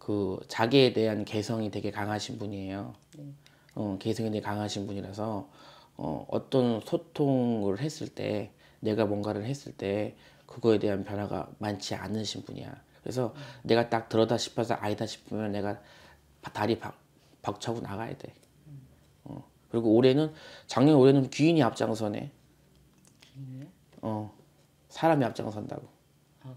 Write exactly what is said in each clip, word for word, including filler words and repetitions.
그 자기에 대한 개성이 되게 강하신 분이에요. 네. 어, 개성이 되게 강하신 분이라서 어, 어떤 소통을 했을 때 내가 뭔가를 했을 때 그거에 대한 변화가 많지 않으신 분이야. 그래서 음. 내가 딱 들어다 싶어서 아니다 싶으면 내가 다리 박, 박차고 나가야 돼. 어. 그리고 올해는 작년 올해는 귀인이 앞장서네. 귀인이요? 어, 사람이 앞장선다고. 아,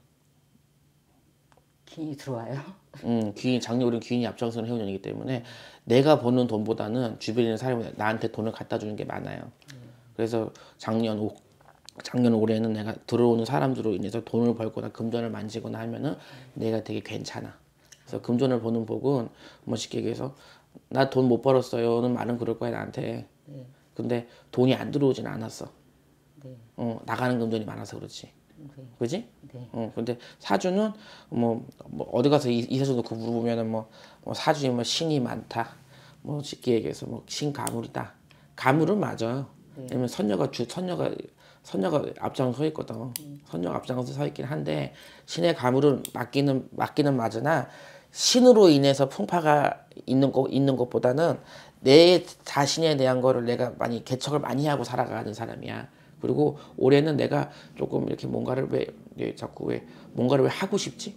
귀인이 들어와요? 음, 귀인 작년 올해는 귀인이 앞장서는 해운년이기 때문에 내가 버는 돈보다는 주변에 있는 사람이 나한테 돈을 갖다 주는 게 많아요. 음. 그래서 작년 오, 작년 올해는 내가 들어오는 사람들로 인해서 돈을 벌거나 금전을 만지거나 하면은 음. 내가 되게 괜찮아. 그래서 금전을 버는 복은 뭐 쉽게 얘기해서 나 돈 못 벌었어요는 말은 그럴 거야 나한테. 네. 근데 돈이 안 들어오진 않았어. 네. 어, 나가는 금전이 많아서 그렇지. 네. 그지? 네. 어, 근데 사주는 뭐, 뭐 어디 가서 이, 이사주 놓고 물어보면은 뭐, 뭐 사주에 뭐 신이 많다. 뭐 쉽게 얘기해서 뭐 신가물이다. 가물은 맞아요. 네. 왜냐면 선녀가 주 선녀가 선녀가 앞장 서 있거든. 음. 선녀가 앞장서 서 있긴 한데 신의 가물은 맞기는 맞기는 맞으나 신으로 인해서 풍파가 있는 거 있는 것보다는 내 자신에 대한 거를 내가 많이 개척을 많이 하고 살아가는 사람이야. 그리고 올해는 내가 조금 이렇게 뭔가를 왜, 왜 자꾸 왜 뭔가를 왜 하고 싶지?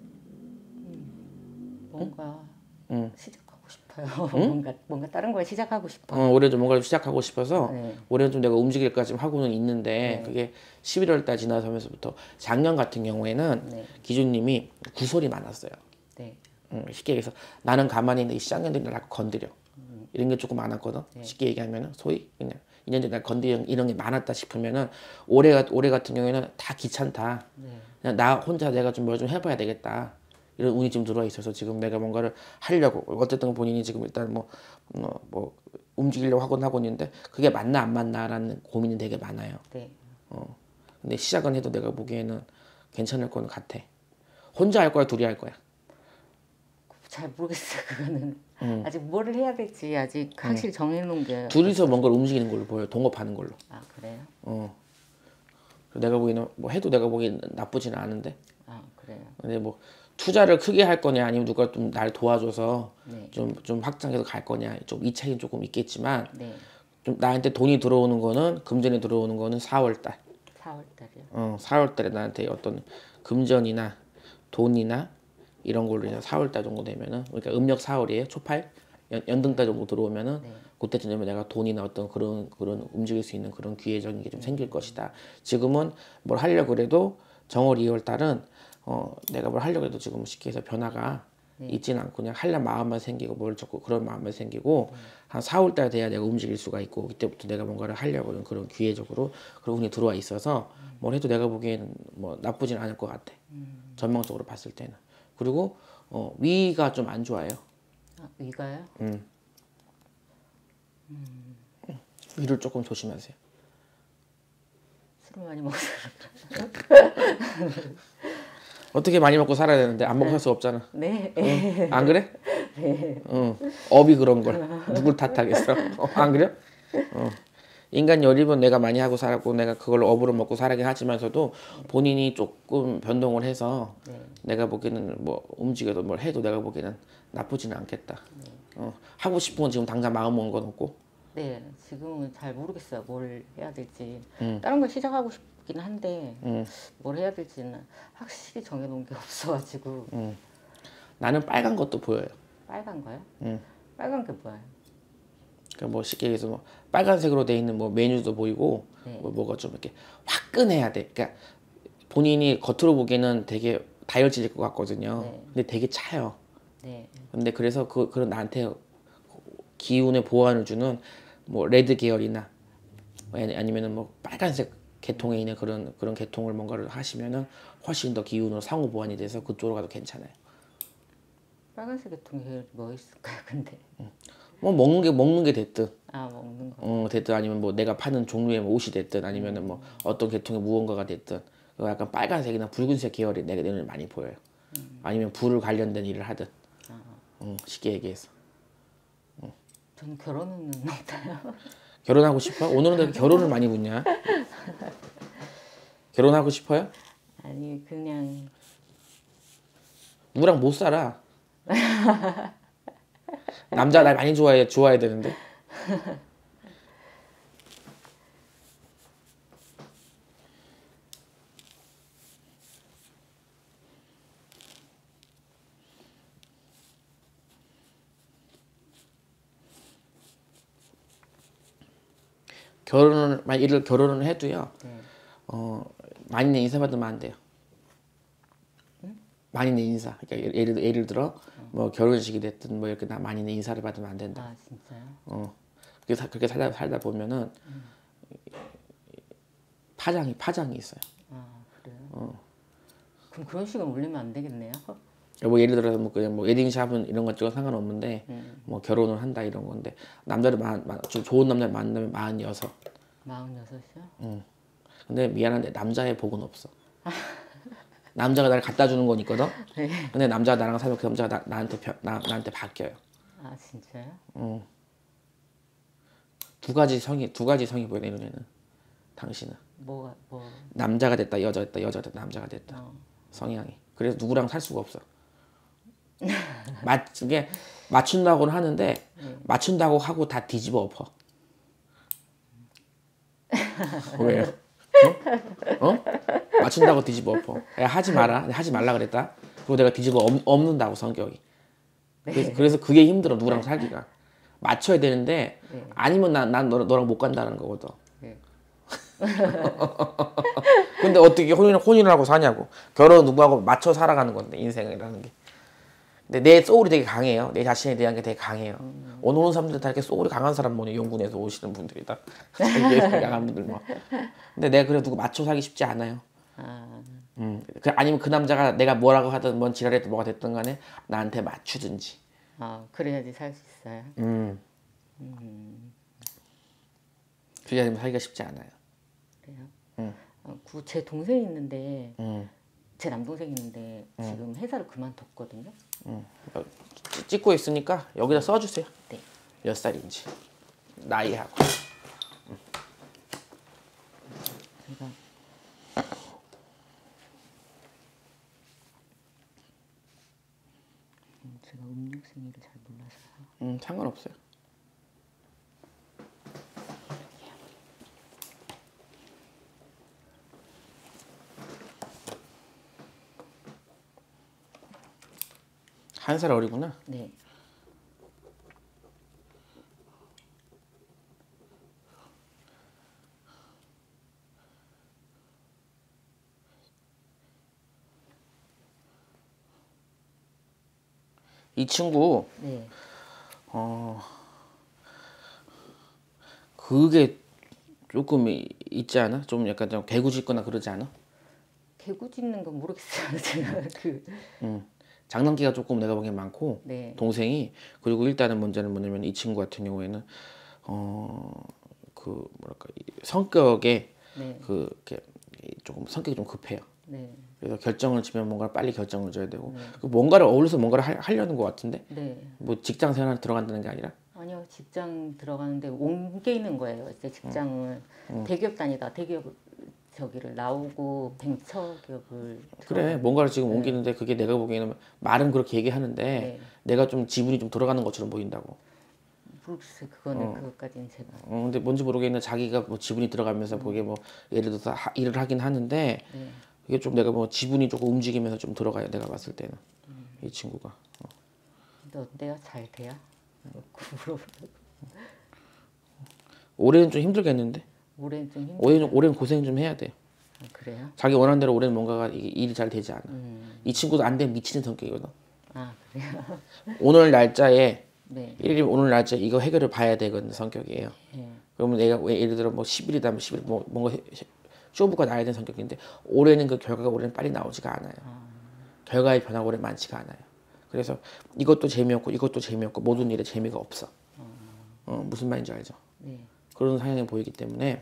음, 뭔가 응? 시작하고 싶어요. 응? 뭔가 뭔가 다른 걸 시작하고 싶어요. 어, 올해도 뭔가를 시작하고 싶어서 네. 올해는 좀 내가 움직일까 좀 하고는 있는데 네. 그게 십일월 달 지나서면서부터 작년 같은 경우에는 네. 기준님이 구설이 많았어요. 네. 음, 쉽게 얘기해서 나는 가만히 있는데 이 쌍년들이 나를 건드려. 음. 이런 게 조금 많았거든. 네. 쉽게 얘기하면은 소위 그냥 이년들이 날 건드려 이런 게 많았다 싶으면은 올해 올해 같은 경우에는 다 귀찮다. 네. 그냥 나 혼자 내가 좀 뭘 좀 해봐야 되겠다. 이런 운이 좀 들어와 있어서 지금 내가 뭔가를 하려고 어쨌든 본인이 지금 일단 뭐, 뭐, 뭐 움직이려고 하곤 하고 있는데 그게 맞나 안 맞나라는 고민이 되게 많아요. 네. 어. 근데 시작은 해도 내가 보기에는 괜찮을 거는 같아. 혼자 할 거야, 둘이 할 거야? 잘 모르겠어요. 그거는 음. 아직 뭐를 해야 될지 아직 확실히 정해놓은 게 둘이서 뭔가를 움직이는 걸로 보여. 동업하는 걸로. 아 그래요? 어. 내가 보기에는 뭐 해도 내가 보기에는 나쁘지는 않은데. 아 그래요. 근데 뭐 투자를 크게 할 거냐 아니면 누가 좀 날 도와줘서 좀좀 네. 좀 확장해서 갈 거냐 좀 이 차이는 조금 있겠지만 네. 좀 나한테 돈이 들어오는 거는 금전이 들어오는 거는 사월 달. 사월 달이요. 어, 사월 달에 나한테 어떤 금전이나 돈이나 이런 걸로 인해 사월 달 정도 되면은 그러니까 음력 사월이에요. 초팔 연, 연등 달 정도 들어오면은 네. 그때쯤 되면 내가 돈이나 어떤 그런 그런 움직일 수 있는 그런 기회적인 게 좀 생길 음. 것이다. 지금은 뭘 하려고 그래도 정월 이월 달은 어 내가 뭘 하려고 해도 지금 쉽게 해서 변화가 네. 있지는 않고 그냥 하려는 마음만 생기고 뭘 자꾸 그런 마음만 생기고 음. 한 사월 달 돼야 내가 움직일 수가 있고 그때부터 내가 뭔가를 하려고 하는 그런 기회적으로 그런 운이 들어와 있어서 음. 뭘 해도 내가 보기에는 뭐 나쁘진 않을 것 같아. 음. 전망적으로 봤을 때는. 그리고 어, 위가 좀 안 좋아요. 아, 위가요? 음. 음. 위를 조금 조심하세요. 술을 많이 먹어서 어떻게 많이 먹고 살아야 되는데 안 먹고 살 수 없잖아. 네. 응? 안 그래? 네. 응. 업이 그런 걸 누굴 탓하겠어? 어, 안 그래? 어. 인간 열입은 내가 많이 하고 살았고 내가 그걸 업으로 먹고 살아긴 하지만서도 본인이 조금 변동을 해서 네. 내가 보기에는 뭐 움직여도 뭘 해도 내가 보기에는 나쁘지는 않겠다. 네. 어, 하고 싶은 건 지금 당장 마음 먹은 건 없고? 네, 지금은 잘 모르겠어요. 뭘 해야 될지. 음. 다른 걸 시작하고 싶긴 한데 음. 뭘 해야 될지는 확실히 정해놓은 게 없어가지고. 음. 나는 빨간 것도 보여요. 빨간 거요? 음. 빨간 게 뭐예요? 그러니까 뭐 쉽게 얘기해서 뭐 빨간색으로 돼 있는 뭐 메뉴도 보이고 네. 뭐 뭐가 좀 이렇게 화끈해야 돼. 그러니까 본인이 겉으로 보기에는 되게 다혈질일 것 같거든요. 네. 근데 되게 차요. 네. 근데 그래서 그 그런 나한테 기운의 보완을 주는 뭐 레드 계열이나 아니면은 뭐 빨간색 계통에 있는 그런 그런 계통을 뭔가를 하시면은 훨씬 더 기운으로 상호 보완이 돼서 그쪽으로 가도 괜찮아요. 빨간색 계통이 뭐 있을까요, 근데? 음. 뭐 먹는 게 먹는 게 됐든, 아 먹는 거. 어 됐든 아니면 뭐 내가 파는 종류의 뭐 옷이 됐든 아니면은 뭐 어떤 계통의 무언가가 됐든 약간 빨간색이나 붉은색 계열이 내게 눈에 많이 보여요. 음. 아니면 불을 관련된 일을 하든, 아. 음, 쉽게 얘기해서. 음. 전 결혼은 없나요? 결혼하고 싶어? 오늘은 왜 결혼을 많이 묻냐? 결혼하고 싶어요? 아니 그냥 누구랑 못 살아. 남자 날 많이 좋아해 좋아해야 되는데. 결혼을 만약 이를 결혼을 해도요. 네. 어 만인의 인사 받으면 안 돼요. 만인의 인사. 그러니까 예를 예를 들어 뭐 결혼식이 됐든 뭐 이렇게 나 만인의 인사를 받으면 안 된다. 아 진짜요? 어 그렇게 사- 그렇게 살다 살다 보면은 파장이 파장이 있어요. 아 그래요? 그럼 그런 식은 올리면 안 되겠네요. 뭐 예를 들어서 뭐 그냥 뭐 웨딩샵은 이런 것 찍어 상관없는데 음. 뭐 결혼을 한다 이런 건데 남자를 만, 만, 좀 좋은 남자를 만나면 마흔여섯. 마흔여섯이요? 근데 미안한데 남자의 복은 없어. 남자가 나를 갖다 주는 건 있거든. 네. 근데 남자가 나랑 살면 그 남자가 나, 나한테 펴- 나, 나한테 바뀌어요. 아 진짜요? 두 가지 성이 두 가지 성이 보여 내 눈에는. 당신은 뭐가 뭐? 남자가 됐다 여자 됐다 여자 됐다 남자가 됐다 어. 성향이. 그래서 누구랑 살 수가 없어. 맞 이게 맞춘다고는 하는데 맞춘다고 하고 다 뒤집어 엎어. 왜요? 어? 어? 맞춘다고 뒤집어 엎어. 야, 하지 마라. 내가 하지 말라 그랬다. 그리고 내가 뒤집어 엎, 엎는다고 성격이. 그래서, 그래서 그게 힘들어 누구랑 살기가. 맞춰야 되는데 아니면 난, 난 너, 너랑 못 간다는 거거든. 네. 근데 어떻게 혼인, 혼인을 하고 사냐고. 결혼 누구하고 맞춰 살아가는 건데 인생이라는 게. 근데 내 소울이 되게 강해요. 내 자신에 대한 게 되게 강해요. 오늘 오는 사람들은 다 이렇게 소울이 강한 사람 뭐냐 연군에서 오시는 분들이다. 되게 강한 분들 뭐. 근데 내가 그래 누구 맞춰 살기 쉽지 않아요. 아 음. 그, 아니면 그 남자가 내가 뭐라고 하든 뭔 지랄해도 뭐가 됐든 간에 나한테 맞추든지. 아, 그래야지 살 수 있어요. 음. 그게 아니면 살기가 쉽지 않아요. 그래요? 음. 어, 그 제 동생이 있는데 음. 제 남동생이 있는데 지금 회사를 그만뒀거든요. 음. 어, 찍- 찍고 있으니까 여기다 써주세요. 네. 몇 살인지 나이하고. 제가 음, 제가 음력 생일을 잘 몰라서요. 음, 상관없어요. 한 살 어리구나. 네. 이 친구 네. 그게 조금 이- 있지 않아? 좀 약간 좀 개구짖거나 그러지 않아? 개구 짖는 건 모르겠어요. 제가 그 음. 장난기가 조금 내가 보기엔 많고 네. 동생이. 그리고 일단은 문제는 뭐냐면 이 친구 같은 경우에는 어 그 뭐랄까 이 성격에 네. 그 이렇게 조금 성격이 좀 급해요. 네. 그래서 결정을 지면 뭔가를 빨리 결정을 줘야 되고 그 뭔가를 어울려서 뭔가를 하, 하려는 것 같은데 네. 뭐 직장 생활 들어간다는 게 아니라. 아니요, 직장 들어가는데 옮기는 거예요. 이제 직장을 대기업 다니다 대기업 저기를 나오고 벤처 기업을 그래 뭔가를 지금 옮기는데 그게 내가 보기에는 말은 그렇게 얘기하는데 네. 내가 좀 지분이 좀 들어가는 것처럼 보인다고. 모르겠어요. 그거는 그것까지는 제가 어, 근데 뭔지 모르겠는데 자기가 뭐 지분이 들어가면서 그게 뭐 예를 들어서 하, 일을 하긴 하는데 네. 이게 좀 내가 뭐 지분이 조금 움직이면서 좀 들어가요. 내가 봤을 때는 이 친구가. 근데 어때요? 잘 돼요? 물어보려고. 올해는 좀 힘들겠는데. 올해는 좀 힘들. 올해는 올해는 고생 좀 해야 돼요. 아, 그래요? 자기 원하는 대로 올해는 뭔가가 이게 일이 잘 되지 않아. 음. 이 친구도 안 되면 미치는 성격이거든. 아 그래요? 오늘 날짜에 네. 일일 오늘 날짜에 이거 해결을 봐야 되거든 성격이에요. 네. 그러면 내가 왜 예를 들어 뭐 십 일이다 뭐 십 일 뭐 뭔가 해- 쇼부가 나야 되는 성격인데 올해는 그 결과가 올해는 빨리 나오지가 않아요. 결과의 변화가 올해 많지가 않아요. 그래서 이것도 재미없고 이것도 재미없고 모든 일에 재미가 없어. 어, 무슨 말인지 알죠? 네. 그런 성향이 보이기 때문에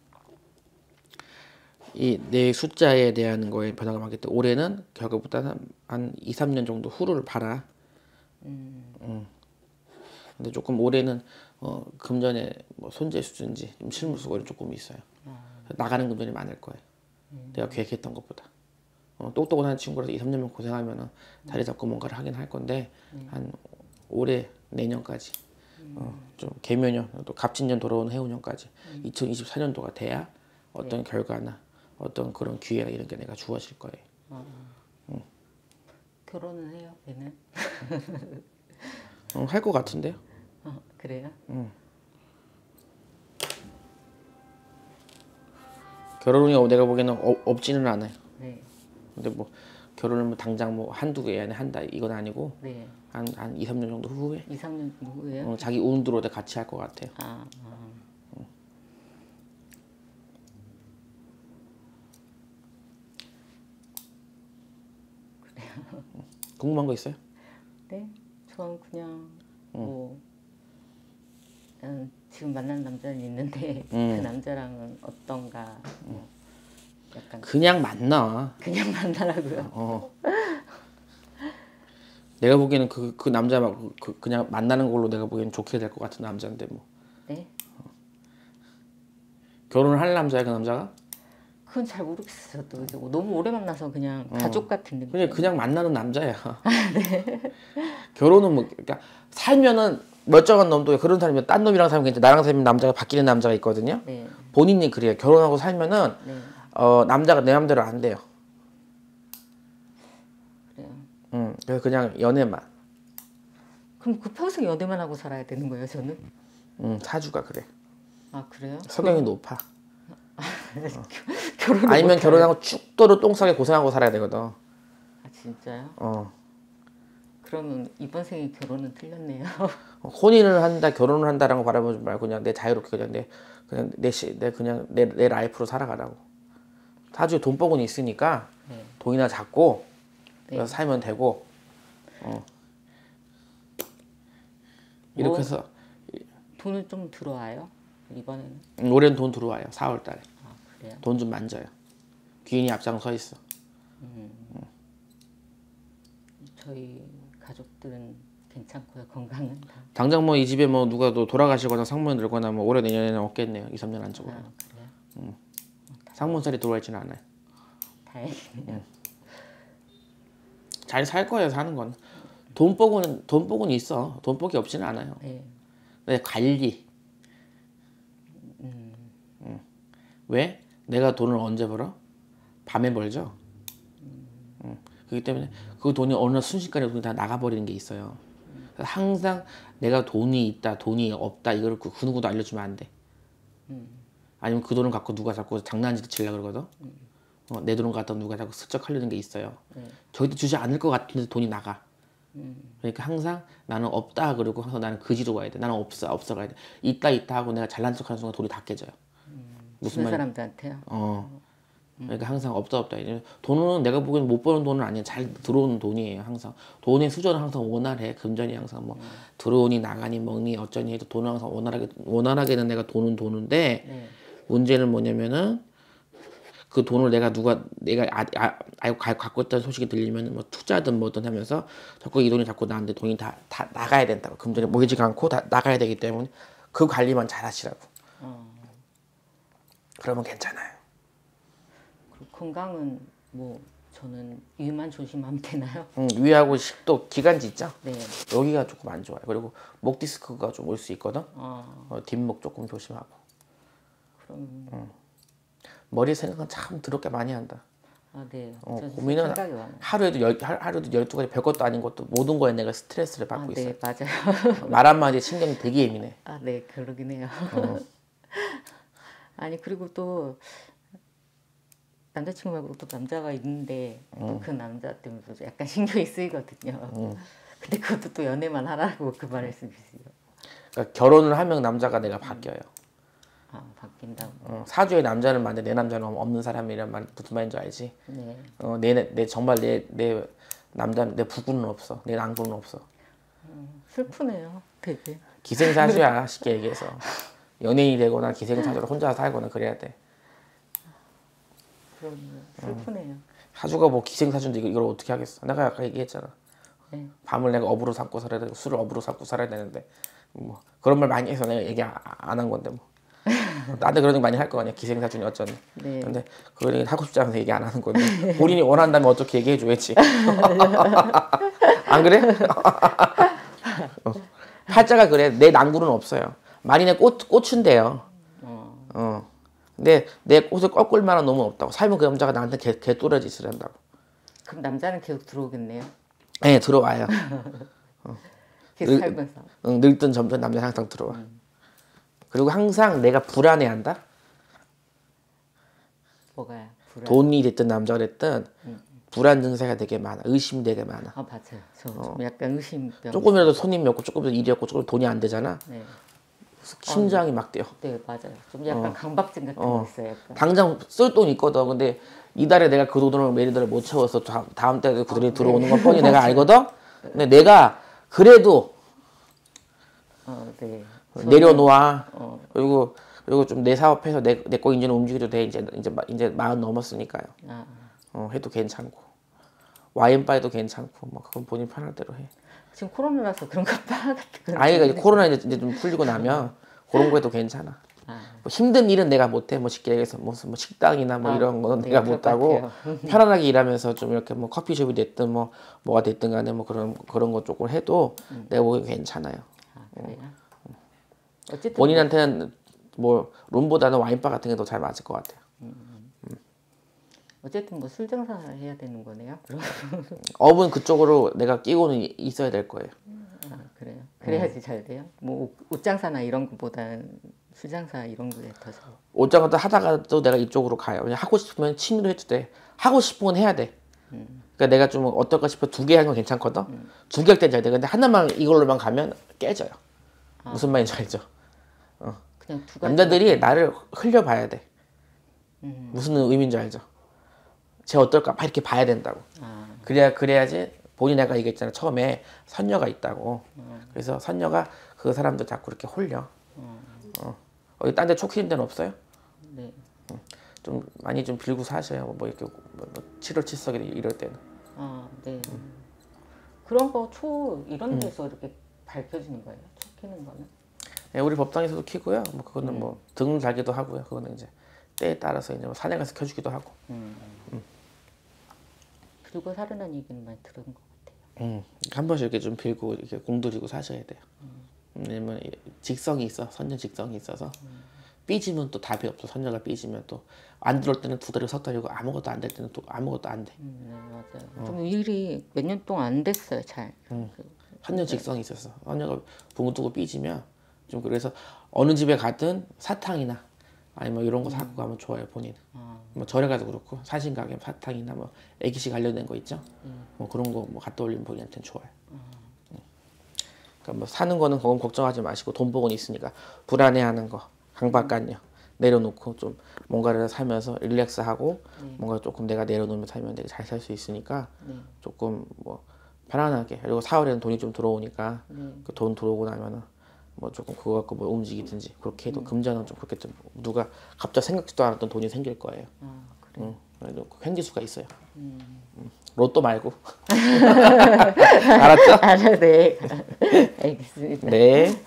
이 내 숫자에 대한 거에 변화가 많기 때문에 올해는 결과보다는 한 이, 삼 년 정도 후를 봐라. 음. 근데 조금 올해는 어, 금전에 뭐 손재 수준지 좀 실물 수고이 조금 있어요. 나가는 금전이 많을 거예요. 내가 계획했던 것보다. 어, 똑똑한 친구라서 이, 삼 년만 고생하면은 자리 잡고 뭔가를 하긴 할 건데 한 올해 내년까지 어, 좀 개묘년 또 갑진년 돌아오는 해운년까지 이천이십사 년도가 돼야 어떤 네. 결과나 어떤 그런 기회나 이런 게 내가 주어질 거예요. 어. 결혼은 해요, 걔는? 어, 할 것 같은데요. 어, 그래요? 결혼이 내가 보기에는 어, 없지는 않아요. 네. 근데 뭐 결혼을 뭐 당장 뭐 한두 개 안에 한다 이건 아니고 네. 한, 한 이, 삼 년 정도 후에 이, 삼 년 후에요? 어, 자기 운 들어오때 같이 할 것 같아요. 아, 아. 궁금한 거 있어요? 네? 저는 그냥 뭐 음, 지금 만난 남자는 있는데 음. 그 남자랑은 어떤가 뭐 약간 그냥 만나. 그냥 만나라고요. 어. 내가 보기에는 그, 그 남자 막 그, 그냥 만나는 걸로 내가 보기에는 좋게 될 것 같은 남자인데 뭐 네? 결혼을 할 남자야 그 남자가? 그건 잘 모르겠어요. 또 이제 뭐 너무 오래 만나서 그냥 가족 같은 느낌. 그냥 그냥 만나는 남자야. 결혼은 뭐 그러니까 살면은 멀쩡한 놈도 그런 사람이면 딴 놈이랑 살면 괜찮아. 나랑 살면 남자가 바뀌는 남자가 있거든요. 네. 본인이 그래요. 결혼하고 살면은 네. 어 남자가 내 맘대로 안 돼요. 그래요. 음, 그래서 그냥 연애만. 그럼 그 평생 연애만 하고 살아야 되는 거예요, 저는? 음, 사주가 그래. 아, 그래요? 성향이 높아. 결혼을 아니면 못 결혼하고 죽도록 똥 싸게 고생하고 살아야 되거든. 아, 진짜요? 어. 그러면 이번 생에 결혼은 틀렸네요. 혼인을 한다, 결혼을 한다라는 거 바라보지 말고 그냥 내 자유롭게 그냥 내 그냥 내, 시, 내 그냥 내, 내 라이프로 살아가라고. 사주에 돈복은 있으니까 네. 돈이나 잡고 네. 살면 되고. 어. 이렇게 뭐, 해서 돈은 좀 들어와요? 이번에는? 음, 올해는 돈 들어와요. 사월 달에. 아, 그래요? 돈 좀 만져요. 귀인이 앞장서 있어. 저희 가족들은 괜찮고요. 건강은 다. 당장 뭐 이 집에 뭐 누가 또 돌아가시거나 상문 들거나 뭐 올해 내년에는 없겠네요. 이, 삼 년 안쪽으로. 아, 그래요? 상문살이 들어와 있지는 않아요. 다행이네요. 잘 살 거예요. 사는 건. 돈복은 돈복은 있어. 돈복이 없지는 않아요. 네. 근데 관리. 음. 왜? 내가 돈을 언제 벌어? 밤에 벌죠. 음. 그렇기 때문에 그 돈이 어느 순식간에 돈이 다 나가버리는 게 있어요. 그래서 항상 내가 돈이 있다, 돈이 없다 이걸 그 누구도 알려주면 안 돼. 아니면 그 돈을 갖고 누가 자꾸 장난질을 치려고 그러거든. 어, 내 돈을 갖다 누가 자꾸 슬쩍 하려는 게 있어요. 네. 저희도 주지 않을 것 같은데 돈이 나가. 그러니까 항상 나는 없다 그러고 항상 나는 그지로 와야 돼. 나는 없어 없어 가야 돼. 있다 있다 하고 내가 잘난 척하는 순간 돈이 다 깨져요. 무슨 주변 말이? 사람들한테요? 어. 그러니까 항상 없다 없다. 돈은 내가 보기엔 못 버는 돈은 아니야. 잘 들어오는 돈이에요. 항상 돈의 수저는 항상 원활해. 금전이 항상 뭐 들어오니 나가니 먹니 어쩌니 해도 돈은 항상 원활하게 원활하게는 내가 돈은 도는데 네. 문제는 뭐냐면은 그 돈을 내가 누가 내가 아, 아, 아, 갖고 있다는 소식이 들리면 뭐 투자든 뭐든 하면서 자꾸 이 돈이 자꾸 나한테 돈이 다, 다 나가야 된다고. 금전이 모이지가 않고 다 나가야 되기 때문에 그 관리만 잘 하시라고. 어. 그러면 괜찮아요. 그리고 건강은 뭐 저는 위만 조심하면 되나요? 음, 위하고 식도 기관지 있죠? 네. 여기가 조금 안 좋아요. 그리고 목 디스크가 좀 올 수 있거든. 어, 어, 뒷목 조금 조심하고. 그럼 머리 생각은 참 더럽게 많이 한다. 아, 네. 어, 저 고민은 생각이 많아요. 하루에도 열 하- 하루에도 열두 가지 별것도 아닌 것도 모든 거에 내가 스트레스를 아, 받고 네, 있어요. 맞아요. 말 한마디에 신경이 되게 예민해. 아, 네, 그러긴 해요. 어. 아니, 그리고 또 남자친구 말고 또 남자가 있는데 또 그 남자 때문에 또 약간 신경이 쓰이거든요. 근데 그것도 또 연애만 하라고 그 말씀이세요. 그러니까 결혼을 하면 남자가 내가 바뀌어요. 아, 바뀐다고. 어, 사주에 남자는 많은데 내 남자는 없는 사람이란 말 무슨 말인지 알지? 네. 어, 내, 내 정말 내, 내 남자 내 부군은 없어. 내 낭군은 없어. 슬프네요, 되게. 기생사주야 쉽게 얘기해서. 연예인이 되거나 기생사주로 혼자 살거나 그래야 돼. 그럼 슬프네요. 사주가 뭐 기생사주인데 이걸, 이걸 어떻게 하겠어. 내가 아까 얘기했잖아. 네. 밤을 내가 업으로 삼고 살아야 되고 술을 업으로 삼고 살아야 되는데 뭐 그런 말 많이 해서 내가 얘기 안 한 건데 뭐. 나한테 그런 얘기 많이 할 거 아니야. 기생사준이 어쩌니. 네. 근데 그런 얘기 하고 싶지 않아서 얘기 안 하는 건데 본인이 원한다면 어떻게 얘기해 줘야지. 안 그래? 어. 팔자가 그래. 내 낭굴은 없어요. 만인의 꽃, 꽃인데요. 어. 어. 근데 내 꽃을 꺾을 만한 놈은 없다고. 살면 그 남자가 나한테 개, 개또라지 짓을 한다고. 그럼 남자는 계속 들어오겠네요. 네, 들어와요. 계속 늙, 살면서. 응, 늙든 젊든 남자는 항상 들어와. 음. 그리고 항상 내가 불안해한다? 뭐가요? 불안. 돈이 됐든 남자가 됐든 음. 불안 증세가 되게 많아. 의심이 되게 많아. 아 맞아요. 저 좀 약간 의심병. 조금이라도 손님이 없고 조금이라도 일이 없고 조금 돈이 안 되잖아. 네. 심장이 막 뛰어. 네 맞아요. 좀 약간 강박증 같은 어. 거 있어요. 약간. 당장 쓸 돈 있거든. 근데 이달에 내가 그 돈을 매니더를 못 채워서 다, 다음 달에 그 돈이 어, 들어오는 네. 건 뻔히 내가 알거든. 근데 내가 그래도 어, 네. 내려놓아. 어. 그리고 그리고 좀 내 사업해서 내 내 거 인제는 움직여도 돼. 이제 이제 마- 이제 마흔 넘었으니까요. 아, 어, 해도 괜찮고 와인바에도 괜찮고 뭐 그건 본인 편할 대로 해. 지금 코로나라서 그런 거바 같은 거. 아이가 이제 코로나 이제, 이제 좀 풀리고 나면 그런 거에도 괜찮아. 아, 뭐 힘든 일은 내가 못해. 뭐 쉽게 얘기해서 무슨 뭐 식당이나 뭐 아, 이런 거는 네, 내가 그럴 것 못하고 같아요. 편안하게 일하면서 좀 이렇게 뭐 커피숍이 됐든 뭐 뭐가 됐든 간에 뭐 그런 그런 거 조금 해도 내가 보기엔 괜찮아요. 아, 그래요? 어쨌든 본인한테는 뭐 룸보다는 와인바 같은 게 더 잘 맞을 것 같아요. 어쨌든 뭐 술 장사를 해야 되는 거네요. 그럼 업은 그쪽으로 내가 끼고는 있어야 될 거예요. 아, 그래요. 그래야지 잘 돼요. 뭐 옷- 옷 장사나 이런 거보다는 술 장사 이런 거에 더 잘. 옷장도 하다가도 내가 이쪽으로 가요. 그냥 하고 싶으면 취미로 해도 돼. 하고 싶은 건 해야 돼. 그러니까 내가 좀 어떨까 싶어 두 개 하는 건 괜찮거든. 두 개 할 땐 잘 돼. 근데 하나만 이걸로만 가면 깨져요. 무슨 말인지 알죠? 그냥 두 가지. 남자들이 나를 흘려봐야 돼. 음. 무슨 의미인지 알죠? 쟤 어떨까? 막 이렇게 봐야 된다고. 아, 그래야 그래야지 본인 아까 얘기했잖아. 처음에 선녀가 있다고. 그래서 선녀가 그 사람들 자꾸 이렇게 홀려. 어. 어디 딴 데 촉히는 데는 없어요? 네. 좀 많이 좀 빌고 사셔요. 뭐 이렇게 뭐, 뭐 칠월 칠석에 이럴 때는. 아, 네. 그런 거 초 이런 데서 이렇게 밝혀지는 거예요. 초 키는 거는. 예, 우리 법당에서도 키고요. 뭐 그거는 뭐 등 달기도 하고요. 그거는 이제 때에 따라서 이제 뭐 산에 가서 켜주기도 하고. 음. 그리고 살아난 얘기는 많이 들은 것 같아요. 음, 한 번씩 이렇게 좀 빌고 이렇게 공들이고 사셔야 돼요. 왜냐면 이 직성이 있어. 선녀 직성이 있어서 삐지면 또 답이 없어. 선녀가 삐지면 또 안 들어올 때는 두 달이 석 달이고 아무것도 안 될 때는 또 아무것도 안 돼. 음, 네, 맞아요. 좀 일이 몇 년 동안 안 됐어요, 잘. 그, 선녀 직성이 있어서 선녀가 붕 뜨고 삐지면 좀 그래서 어느 집에 가든 사탕이나 아니 뭐 이런 거 사고 가면 좋아요 본인. 아, 뭐 절에 가도 그렇고 사신 가게 사탕이나 뭐 애기씨 관련된 거 있죠. 뭐 그런 거 뭐 갖다 올리면 본인한테는 좋아요. 음. 그러니까 뭐 사는 거는 그건 걱정하지 마시고 돈 복은 있으니까 불안해하는 거 강박관념 내려놓고 좀 뭔가를 살면서 릴렉스하고 뭔가 조금 내가 내려놓으면 살면 되게 잘 살 수 있으니까 네. 조금 뭐 편안하게 그리고 사월에는 돈이 좀 들어오니까 네. 그 돈 들어오고 나면은 뭐 조금 그거 갖고 뭐 움직이든지 그렇게 해도 금전은 좀 그렇게 좀 누가 갑자기 생각지도 않았던 돈이 생길 거예요. 아, 그래. 응, 그래도 생길 수가 있어요. 음. 로또 말고. 알았죠? 아, 네. 알겠습니다. 네.